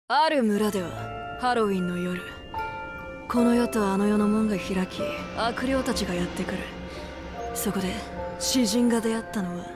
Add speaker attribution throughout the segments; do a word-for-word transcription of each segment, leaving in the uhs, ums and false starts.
Speaker 1: ある村ではハロウィンの夜、この世とあの世の門が開き、悪霊たちがやってくる。そこで詩人が出会ったのは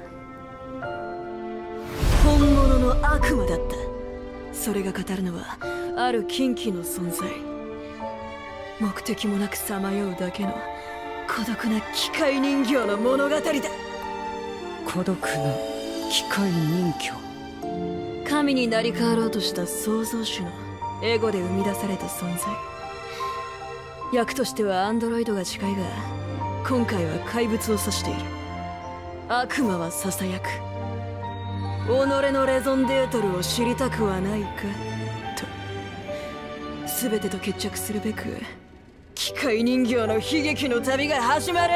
Speaker 1: 本物の悪魔だった。それが語るのはある禁忌の存在。目的もなくさまようだけの孤独な機械人形の物語だ。
Speaker 2: 孤独な機械人形。
Speaker 1: 神になり変わろうとした創造主のエゴで生み出された存在。役としてはアンドロイドが近いが、今回は怪物を指している。悪魔はささやく。己のレゾンデートルを知りたくはないかと。全てと決着するべく機械人形の悲劇の旅が始まる。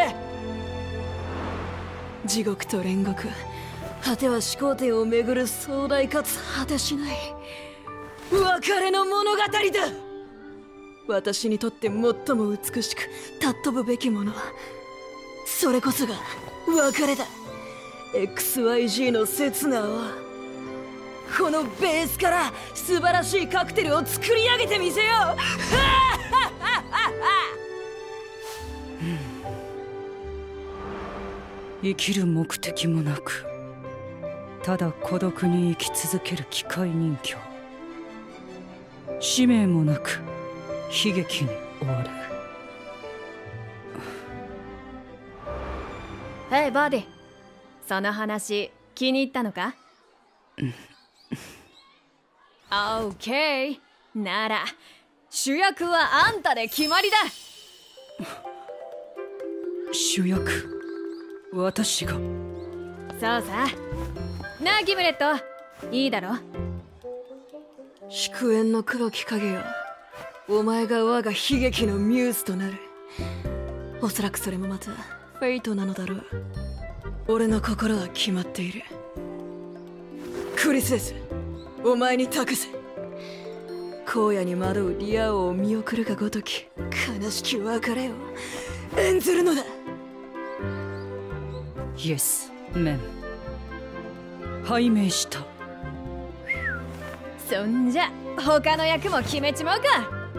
Speaker 1: 地獄と煉獄、果ては始皇帝を巡る壮大かつ果てしない別れの物語だ。私にとって最も美しく尊ぶべきものは、それこそが別れだ。 エックスワイジー の刹那はこのベースから素晴らしいカクテルを作り上げてみせよう。
Speaker 2: 生きる目的もなく、ただ孤独に生き続ける機械人形。使命もなく悲劇に終わる。
Speaker 3: ヘイバーディ、その話気に入ったのか？オッケー、なら主役はあんたで決まりだ。
Speaker 2: 主役、私が？
Speaker 3: そうさ。なあギムレット、いいだろ？
Speaker 1: 祝宴の黒き影よ、お前が我が悲劇のミューズとなる。おそらくそれもまたフェイトなのだろう。俺の心は決まっている。クリスです、お前に託す。荒野に惑うリア王を見送るがごとき悲しき別れを演ずるのだ。
Speaker 2: イエス、メン。拝命した。
Speaker 3: そんじゃ他の役も決めちまうか。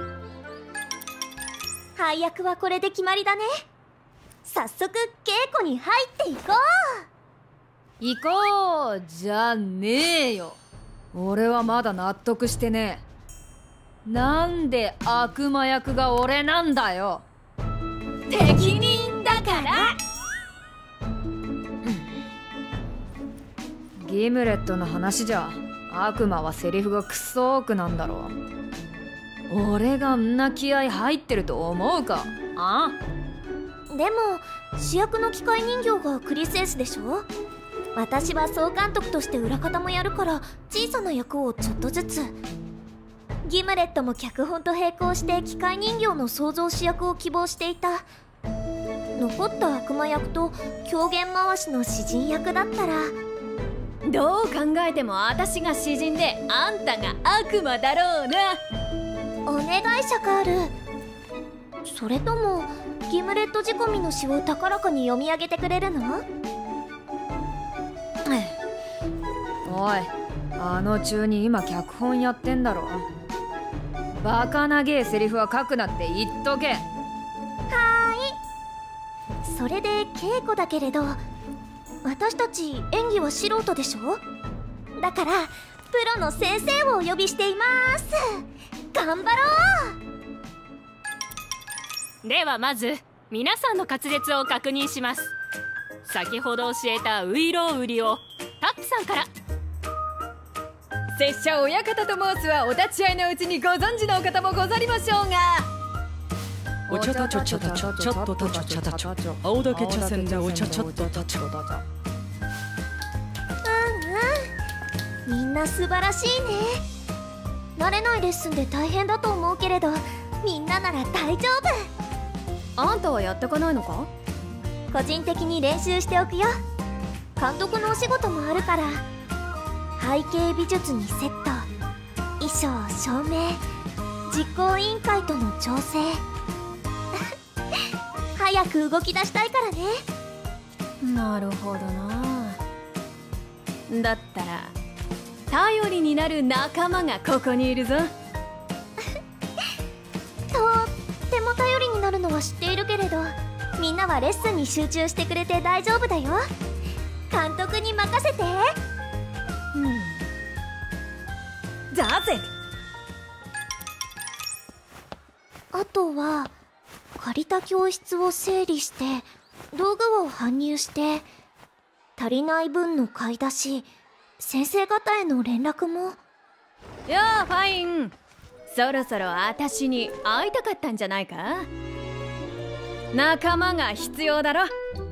Speaker 4: 配役はこれで決まりだね。早速稽古に入っていこう。
Speaker 3: 行こうじゃねえよ。俺はまだ納得してねえ。なんで悪魔役が俺なんだよ。適任だから。ギムレットの話じゃ悪魔はセリフがクソ多くなんだろう。俺がんな気合入ってると思うか？あ？
Speaker 4: でも主役の機械人形がクリスエスでしょ。私は総監督として裏方もやるから、小さな役をちょっとずつ。ギムレットも脚本と並行して機械人形の創造主役を希望していた。残った悪魔役と狂言回しの詩人役だったら、
Speaker 3: どう考えても私が詩人であんたが悪魔だろうな。
Speaker 4: お願いシャカール。それともギムレット仕込みの詩を高らかに読み上げてくれるの？
Speaker 3: おい、あの中に今脚本やってんだろ。バカなげえセリフは書くなって言っとけ。
Speaker 4: はーい。それで稽古だけれど、私たち演技は素人でしょ。だからプロの先生をお呼びしています。頑張ろ
Speaker 5: う。ではまず皆さんの滑舌を確認します。先ほど教えたウイロウリをタップさんから。
Speaker 3: 拙者親方と申すはお立ち会いのうちにご存知のお方もござりましょうが。
Speaker 2: お茶たちょちゃたちょちょっとたちょちゃたちょ青竹茶筅でお茶ちょっとたちょ。
Speaker 4: う。うんうん、みんな素晴らしいね。慣れないレッスンで大変だと思うけれど、みんななら大丈夫。
Speaker 3: あんたはやってかないのか？
Speaker 4: 個人的に練習しておくよ。監督のお仕事もあるから。背景美術にセット、衣装、照明、実行委員会との調整。早く動き出したいからね。
Speaker 3: なるほどな。だったら
Speaker 1: 頼りになる仲間がここにいるぞ。
Speaker 4: とっても頼りになるのは知っているけれど、みんなはレッスンに集中してくれて大丈夫だよ。監督に任せて。
Speaker 1: だぜ。
Speaker 4: あとは借りた教室を整理して道具を搬入して、足りない分の買い出し、先生方への連絡も。
Speaker 1: よーファイン、そろそろ私に会いたかったんじゃないか。仲間が必要だろ。